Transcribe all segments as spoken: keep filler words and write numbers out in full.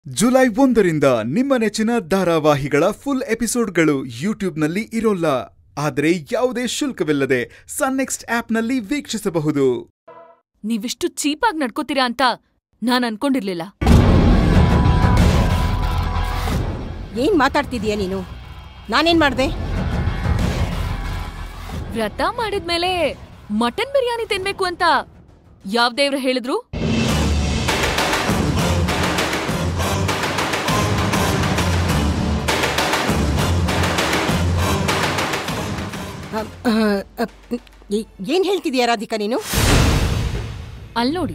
July ಒಂದರಿಂದ ನಿಮ್ಮ ನೆಚ್ಚಿನ ಧಾರಾವಾಹಿಗಳ ಫುಲ್ ಎಪಿಸೋಡ್ಗಳು ಯೂಟ್ಯೂಬ್ನಲ್ಲಿ ಇರೋಲ್ಲ. ಆದರೆ ಯಾವುದೇ ಶುಲ್ಕವಿಲ್ಲದೆ ಸನ್ ನೆಕ್ಸ್ಟ್ ಆಪ್ನಲ್ಲಿ ವೀಕ್ಷಿಸಬಹುದು. ನೀವಿಷ್ಟು ಚೀಪಾಗಿ ನಡ್ಕೋತೀರಾ ಅಂತ ನಾನು ಅನ್ಕೊಂಡಿರ್ಲಿಲ್ಲ. ಏನ್ ಮಾತಾಡ್ತಿದೀಯ ನೀನು? ನಾನೇನ್ ಮಾಡ್ದೆ? ವ್ರತ ಮಾಡಿದ್ಮೇಲೆ ಮಟನ್ ಬಿರಿಯಾನಿ ತಿನ್ಬೇಕು ಅಂತ ಯಾವ್ ದೇವ್ರು ಹೇಳಿದ್ರು? ಏನ್ ಹೇಳ್ತಿದೀಯ ರಾಧಿಕಾ ನೀನು? ಅಲ್ ನೋಡಿ,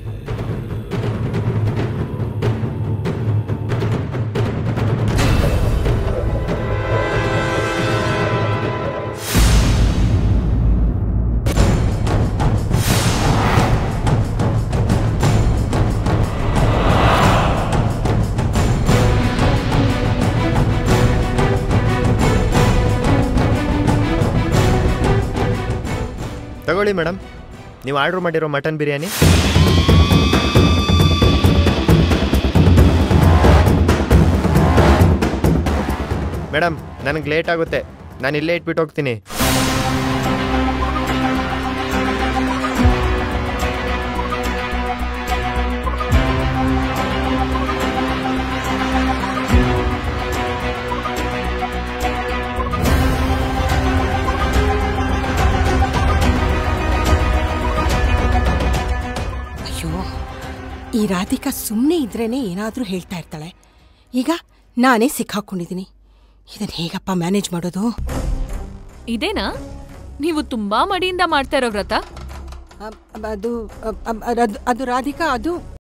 ತಗೊಳ್ಳಿ ಮೇಡಮ್, ನೀವು ಆರ್ಡರ್ ಮಾಡಿರೋ ಮಟನ್ ಬಿರಿಯಾನಿ. ಮೇಡಮ್, ನನಗೆ ಲೇಟ್ ಆಗುತ್ತೆ, ನಾನು ಇಲ್ಲೇ ಇಟ್ಬಿಟ್ಟು ಹೋಗ್ತೀನಿ. ಈ ರಾಧಿಕಾ ಸುಮ್ಮನೆ ಇದ್ರೇನೆ ಏನಾದರೂ ಹೇಳ್ತಾ ಇರ್ತಾಳೆ. ಈಗ ನಾನೇ ಸಿಕ್ಕಾಕೊಂಡಿದ್ದೀನಿ. ಇದನ್ನ ಹೇಗಪ್ಪ ಮ್ಯಾನೇಜ್ ಮಾಡೋದು? ಇದೇನಾ ನೀವು ತುಂಬಾ ಮಡಿಯಿಂದ ಮಾಡ್ತಾ ಇರೋ ವ್ರತ? ಅದು ಅದು ರಾಧಿಕಾ, ಅದು